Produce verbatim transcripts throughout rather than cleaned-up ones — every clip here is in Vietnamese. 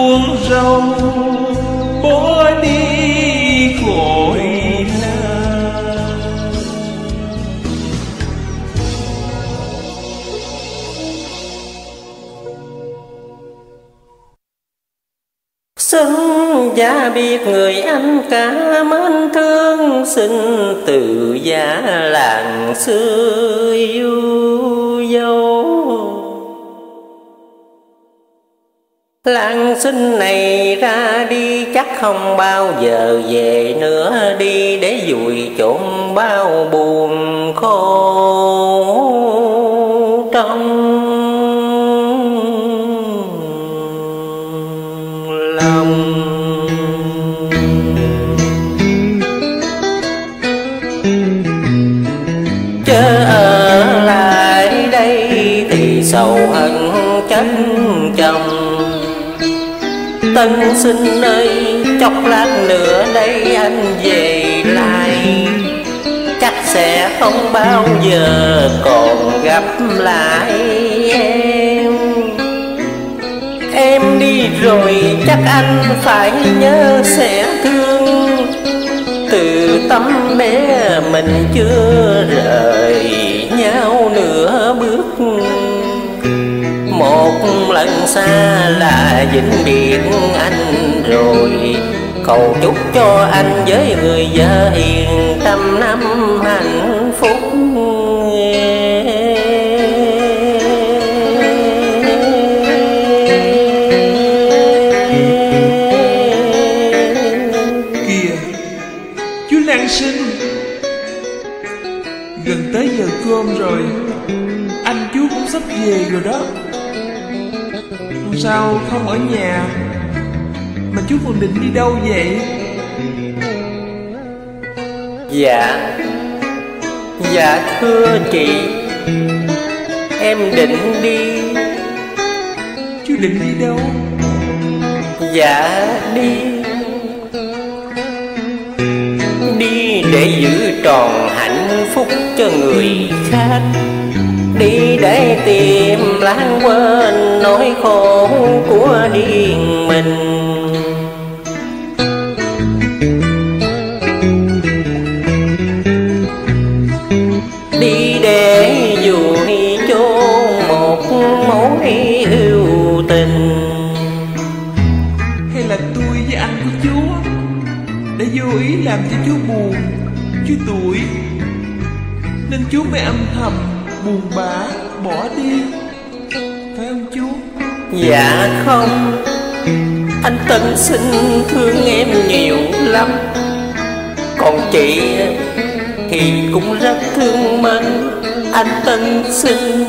buông râu bỏ đi vội vàng. Xin gia biết người anh cả mến thương, xin từ gia làng xưa yêu dấu. Làng sinh này ra đi chắc không bao giờ về nữa, đi để vùi chôn bao buồn khổ trong lòng. Chớ ở lại đây thì sầu hận chất chồng. Tân sinh ơi, chốc lát nữa đây anh về lại, chắc sẽ không bao giờ còn gặp lại em. Em đi rồi chắc anh phải nhớ sẽ thương, từ tấm bé mình chưa rời nhau nửa bước. Một lần xa là vĩnh biệt anh rồi, cầu chúc cho anh với người vợ hiền trăm năm hạnh phúc. Kìa, chú Lan Sinh, gần tới giờ cơm rồi, anh chú cũng sắp về rồi đó. Sao không ở nhà mà chú còn định đi đâu vậy? Dạ Dạ thưa chị, em định đi. Chú định đi đâu? Dạ đi Đi để giữ tròn hạnh phúc cho người khác, đi để tìm lãng quên nỗi khổ của riêng mình. Đi để vùi chôn một mối yêu tình. Hay là tôi với anh của chú đã vô ý làm cho chú buồn, chú tủi, nên chú mới âm thầm buồn bã bỏ đi, phải không chú? Dạ không, anh Tân Sinh thương em nhiều lắm, còn chị thì cũng rất thương mến anh Tân Sinh.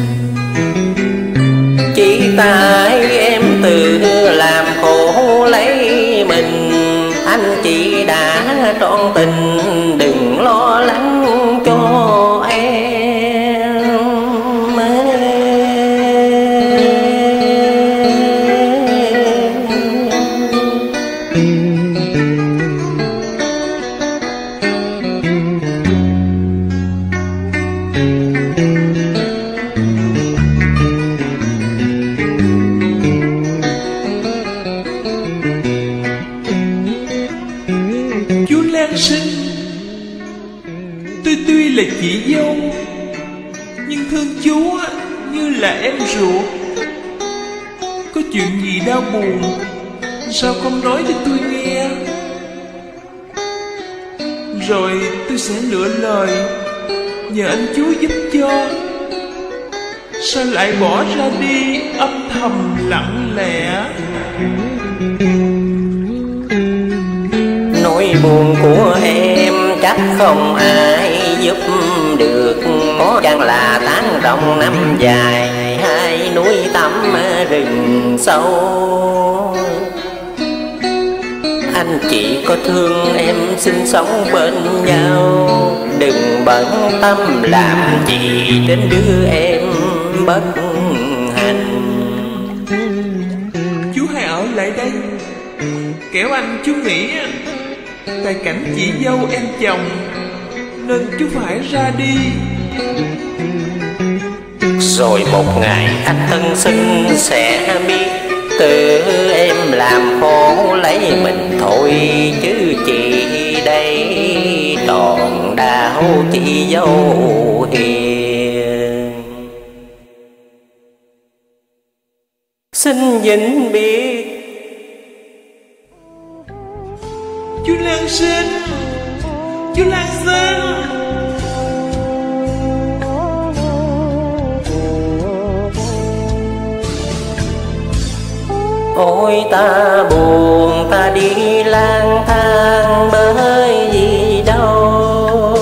Chỉ tại em tự làm khổ lấy mình, anh chị đã trọn tình, đừng lo lắng cho em. Chú Lan Sinh, tôi tuy là chị dâu nhưng thương chú như là em ruột. Có chuyện gì đau buồn sao không nói cho tôi nghe, rồi tôi sẽ lựa lời nhờ anh chú giúp cho. Sao lại bỏ ra đi âm thầm lặng lẽ? Nỗi buồn của em chắc không ai giúp được, có chăng là tháng rộng năm dài, hai núi tăm rừng sâu. Anh chỉ có thương em sinh sống bên nhau, đừng bận tâm làm gì đến đứa em bất hạnh. Chú hãy ở lại đây, kẻo anh chú nghĩ tại cảnh chị dâu em chồng nên chú phải ra đi. Rồi một ngày anh Tân Sinh sẽ biết từ em làm khổ lấy mình thôi, chứ chị đây tròn đau chị dâu hiền. Xin vĩnh biệt Chú Lan Sinh, chú Lan Sinh. Ôi ta buồn ta đi lang thang bởi gì đâu,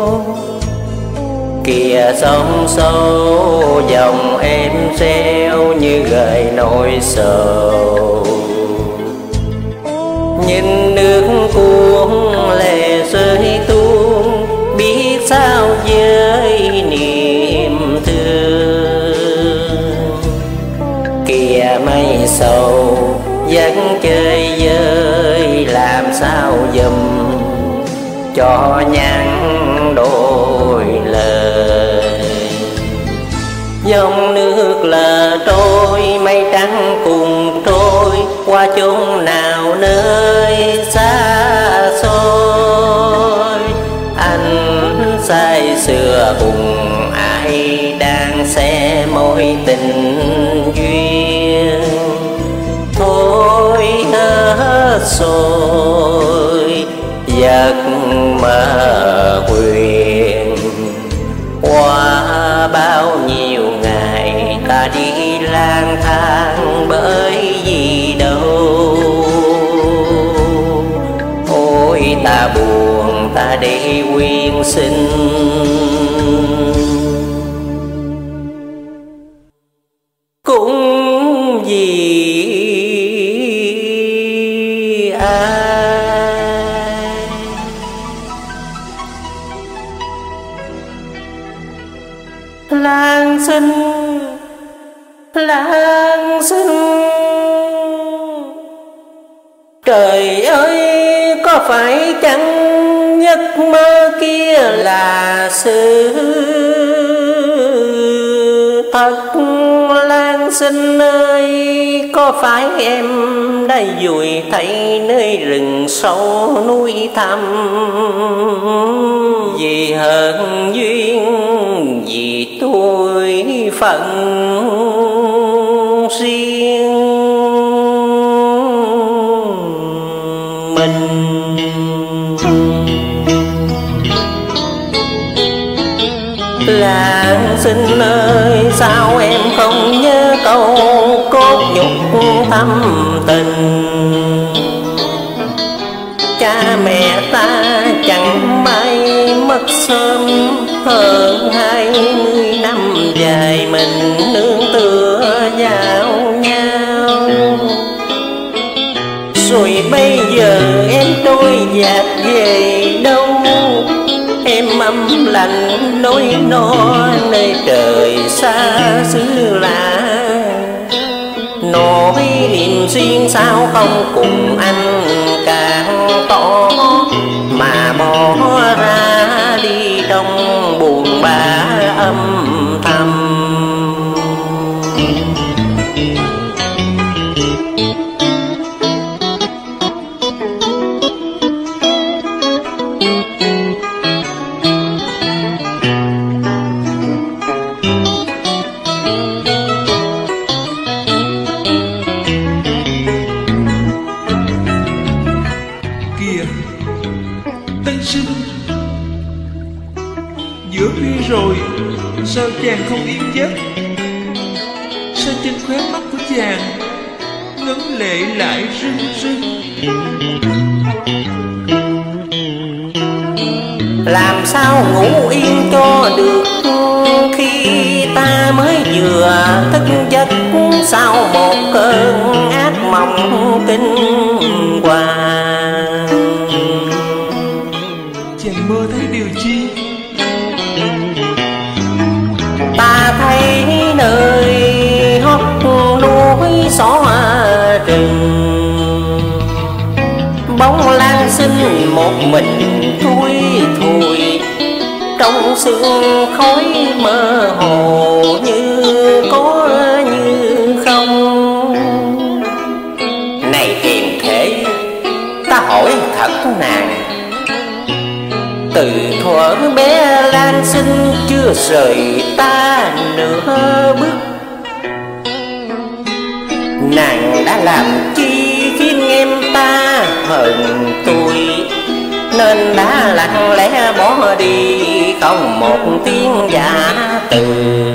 kìa sông sâu dòng êm reo như gợi nỗi sầu. Nhìn nước cuốn lệ rơi tuôn, biết sao với niềm thương. Kìa mây sầu vẫn chơi vơi, làm sao dùm cho nhắn đôi lời. Dòng nước lờ trôi, mây trắng cùng trôi qua chốn nào nơi xa xôi. Anh say sưa cùng ai đang xé môi tình duyên. Thôi hết rồi giấc mơ huyền, qua bao nhiêu ngày ta đi lang thang bởi vì đâu. Ôi ta buồn ta để quyên sinh, cũng vì Lan Sinh, Lan Sinh. Trời ơi có phải chăng giấc mơ kia là sự thật? Lan Sinh ơi, có phải em đã vùi thấy nơi rừng sâu núi thẳm? Vì hận duyên, vì tôi phận riêng mình. Lan Sinh ơi, sao em không nhớ câu cốt nhục thâm tình? Cha mẹ ta chẳng may mất sớm, hơn hai mươi năm dài mình nương tựa vào nhau. Rồi bây giờ em trôi dạt về đâu? Em âm lạnh nỗi no nơi trời xa xứ lạ. Nỗi niềm riêng sao không cùng anh càng to, mà bỏ ra đi trong buồn bã âm thầm. Giữa khuya rồi, sao chàng không yên giấc? Sao trên khóe mắt của chàng ngấn lệ lại rưng rưng? Làm sao ngủ yên cho được khi ta mới vừa thức giấc sau một cơn ác mộng kinh hoàng? Chàng mơ thấy điều chi? Ta thấy nơi hót núi xó rừng, bóng Lan Sinh một mình thui thùi trong sương khói mơ hồ, như có như không. Này nàng. Từ thuở bé Lan xinh chưa rời ta nửa bước, nàng đã làm chi khiến em ta hờn tôi, nên đã lặng lẽ bỏ đi không một tiếng giả từ.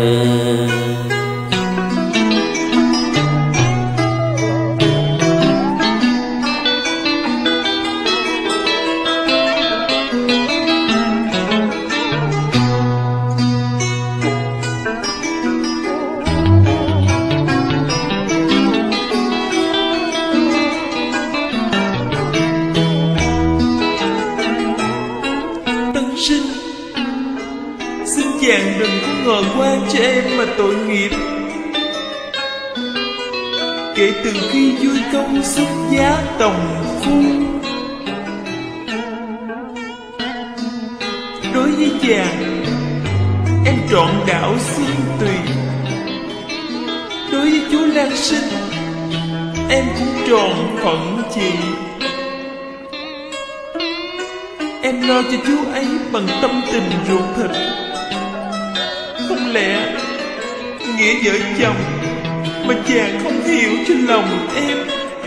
Chàng đừng có ngờ quan cho em mà tội nghiệp. Kể từ khi vui công xuất giá tòng phu, đối với chàng em trọn đảo xương tùy. Đối với chú Lan Sinh em cũng tròn phận chị. Em lo cho chú ấy bằng tâm tình ruột thịt. Không lẽ nghĩa vợ chồng mà chàng không hiểu cho lòng em?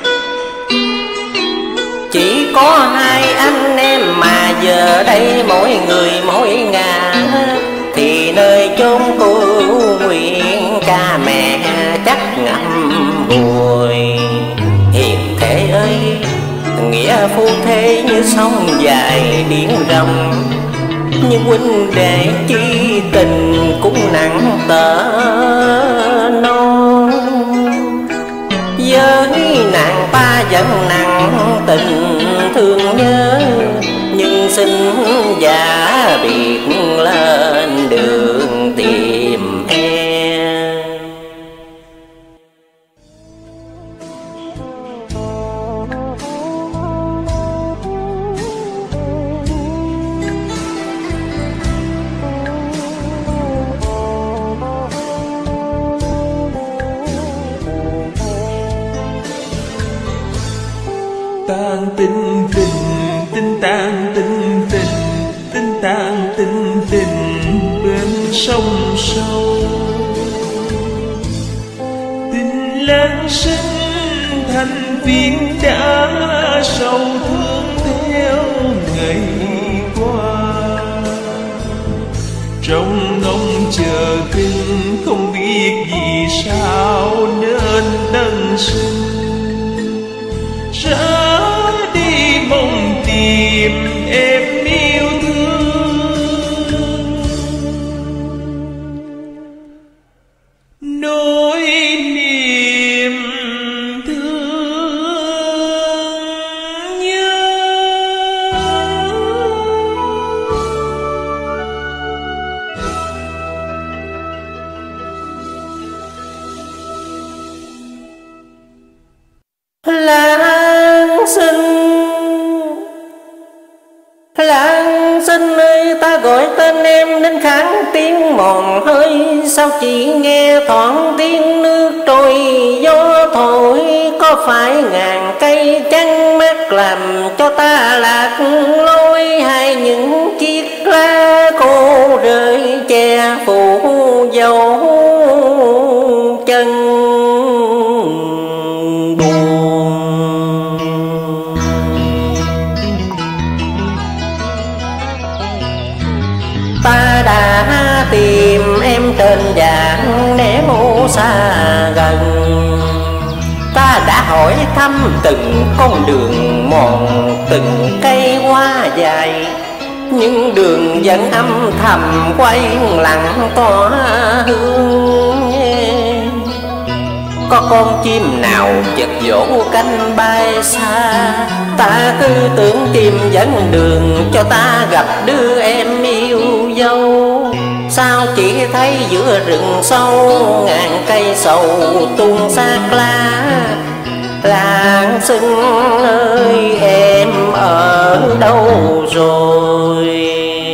Chỉ có hai anh em mà giờ đây mỗi người mỗi ngả, thì nơi chốn cô nguyện cha mẹ chắc ngậm ngùi. Hiền thế ơi, nghĩa phu thế như sông dài biển rộng, nhưng huynh đệ chi tình cũng nặng tở non. Với nàng ta vẫn nặng tình thương nhớ, nhưng xin giả biệt lên đường tìm em. Tan tình tình, tình tan tình tình, tình tan tình tình bên sông sâu. Tình Lan Sinh thành viên đã sâu thương theo ngày qua. Trong ngóng chờ kinh không biết vì sao nên đấng sinh ra đi mong tìm em yêu thương. Nỗi niềm thương nhớ. Lan Sinh, Lan Sinh ơi, ta gọi tên em nên kháng tiếng mòn hơi. Sao chỉ nghe thoảng tiếng nước trôi gió thổi? Có phải ngàn cây trắng mát làm cho ta lạc lối, hay những chiếc lá khô rơi che phủ dấu chân ta đã tìm em trên vạn nẻo xa gần. Ta đã hỏi thăm từng con đường mòn, từng cây hoa dài, nhưng đường vẫn âm thầm quay lặng tỏa hương. Có con chim nào chợt vỗ cánh bay xa, ta cứ tưởng chim dẫn đường cho ta gặp đứa em yêu dấu. Sao chỉ thấy giữa rừng sâu ngàn cây sầu tung xác lá. Lan Sinh ơi, em ở đâu rồi?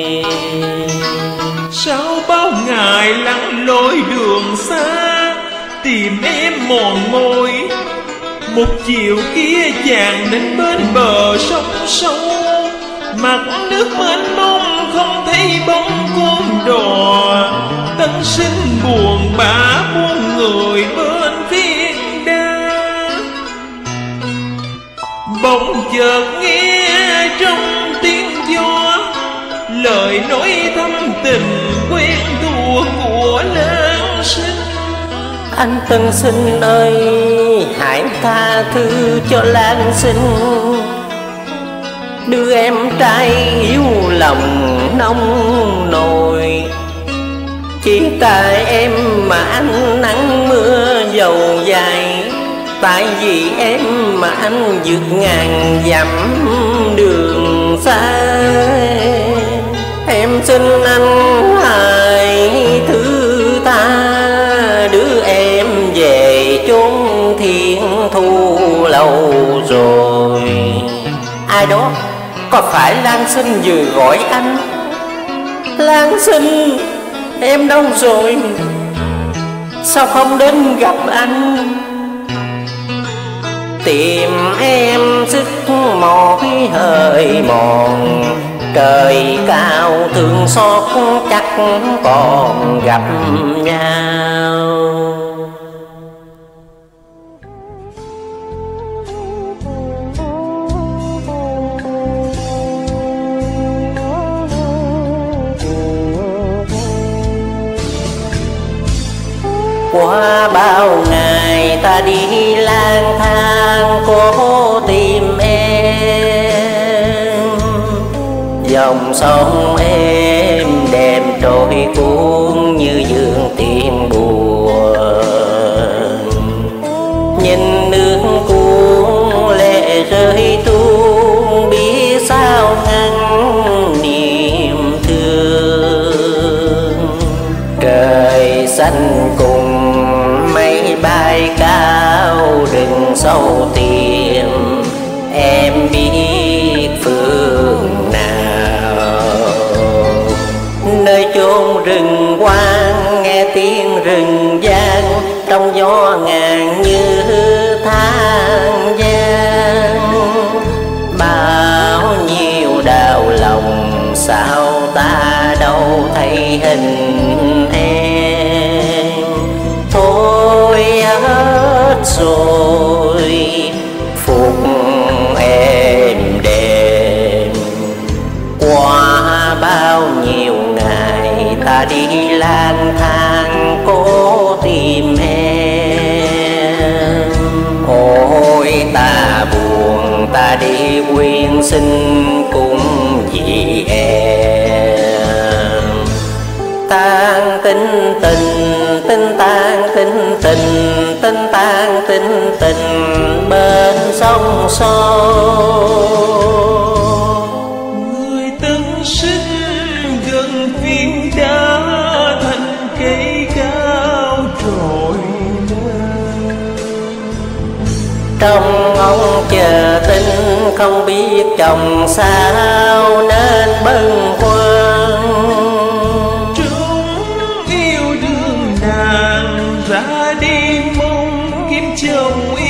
Sao bao ngày lặn lội đường xa tìm em mòn mỏi, một chiều kia chàng đến bên bờ sông sâu. mặt nước mênh mông không thấy bóng con đò. Tân sinh buồn bã buông người bên viên đá. Bỗng chợt nghe trong tiếng gió lời nói thâm tình quen thuộc của Lan Sinh. Anh Tân Sinh ơi, hãy tha thứ cho Lan Sinh, đứa em trai yếu lòng nông nổi. Chỉ tại em mà anh nắng mưa dầu dày, tại vì em mà anh vượt ngàn dặm đường xa. Em xin anh hãy thứ tha, đứa em về chốn thiên thu lâu rồi. Ai đó, có phải Lan Sinh vừa gọi anh? Lan Sinh, em đâu rồi? Sao không đến gặp anh? Tìm em sức mỏi hơi mòn, trời cao thương xót chắc còn gặp nhau. Qua bao ngày ta đi lang thang cố tìm em, dòng sông êm đềm trôi cuốn như dương tiền buồn. Nhìn nước cuốn lệ rơi tuôn, biết sao ngăn niềm thương. Trời xanh cùng mây bay cao rừng sâu tìm, em biết phương nào. Nơi chốn rừng hoang nghe tiếng rừng vang, trong gió ngàn như than vang. Bao nhiêu đau lòng sao ta đâu thấy hình em. Thôi hết rồi phục em đêm. Qua bao nhiêu ngày ta đi lang thang cố tìm em. Ôi ta buồn ta đi quyên sinh cũng vì em. Tan tinh tình tinh tan tinh tình tinh tan tinh tình bên sông sâu. Người Tân Sinh gần viên đá thành cây cao trồi lên. Trong ông chờ tin không biết chồng sao nên bâng khuâng. Chúng yêu đương nàng ra đi mong kiếm chồng